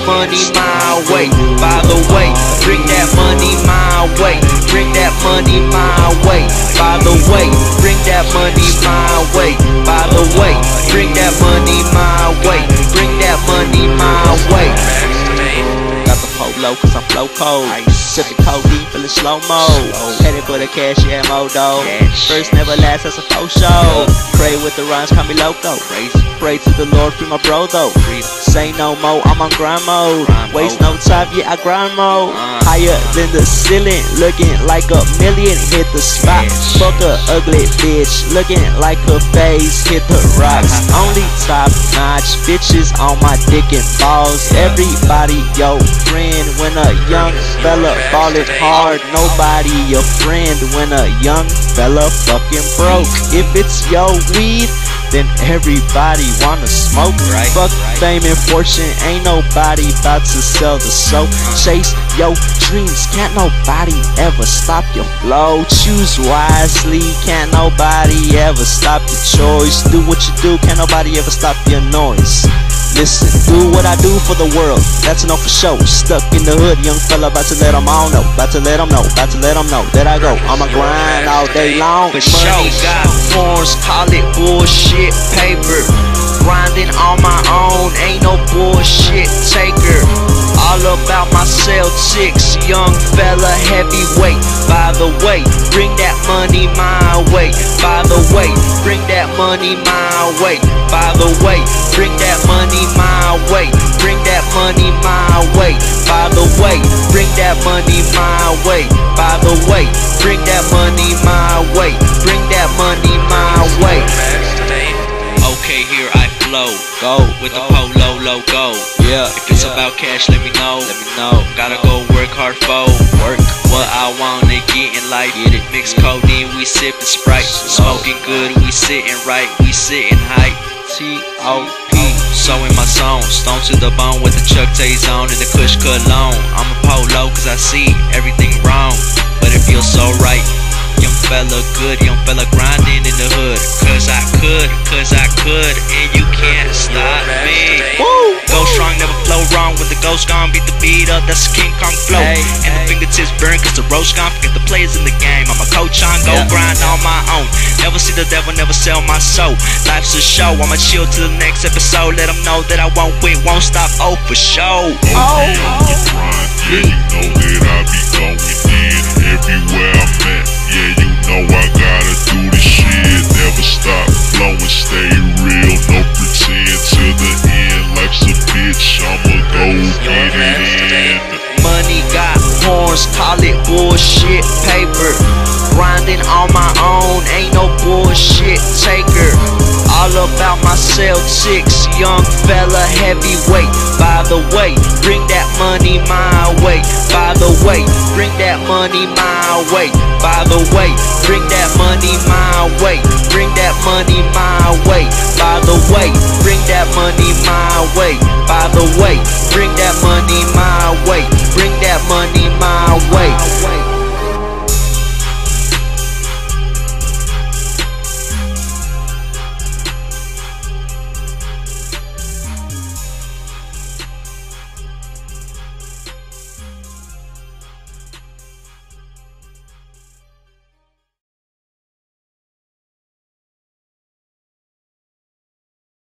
money my way. By the way, bring that money my way. Bring that money my way. By the way, bring that money my way. By the way, bring that money my way. Bring that money my way. Got the polo cause I'm flow cold. Sippin' codeine, feelin' slow-mo. Headed for the cash, yeah, modo. First never last, that's a faux show. Pray with the rhymes, call me loco. Pray to the Lord, free my bro though. Say no more, I'm on grind mode. Waste no time, yeah, I grind mode. Higher than the ceiling, looking like a million. Hit the spot, fuck a ugly bitch, looking like her face hit the rocks. Only top notch bitches on my dick and balls. Everybody your friend when a young fella ballin' hard. Nobody your friend when a young fella fucking broke. If it's your weed, then everybody wanna smoke. Fuck fame and fortune, ain't nobody about to sell the soap. Chase your dreams, can't nobody ever stop your flow. Choose wisely, can't nobody ever stop your choice. Do what you do, can't nobody ever stop your noise. Listen, do what I do for the world, that's enough for show. Stuck in the hood, young fella, about to let them all know. About to let them know, about to let them know that I go on my grind all day long. For money got horns, call it bullshit paper. Grinding on my own, ain't no bullshit taker. All about my Celtics, young fella heavyweight. By the way, bring that money my way. By the way, bring that money my way. By the way, bring that money my way. Bring that money my way. By the way, bring that money my way. By the way, bring that money my way. Bring that money my way. Okay, here I flow. Go with the polo logo. Yeah. If it's about cash, let me know. Gotta go work hard for what I wanna get in life. Mix codeine, we sippin' Sprite. Smoking good, we sitting right. We sitting high. T.O.P. So in my zone, stone to the bone with the Chuck Tays on and the Kush cologne. I'm a polo cause I see everything wrong, but it feels so right. Young fella good, young fella grinding in the hood. Cause I could, and you can't stop me. Woo! Go strong, never flow wrong. When the ghost gone, beat the beat up, that's a King Kong flow. And the fingertips burn cause the roast gone. Forget the players in the game, I'm a coach on, go grind on my own. Never see the devil, never sell my soul. Life's a show, I'ma chill till the next episode. Let them know that I won't quit, won't stop, oh for sure. On the grind, yeah, you know that I be going in everywhere I'm at. Yeah, you know I gotta do the shit. Never stop flowing, stay real, no pretend to the end. Life's a bitch, I'ma go get it in. Money got horns, call it bullshit paper. Grinding on my own, ain't no bullshit taker. All about my Celtics, young fella heavyweight. By the way, bring that money my way. By the way, bring that money my way. By the way, bring that money my way. Bring that money my way. By the way, bring that money my way. By the way, bring that money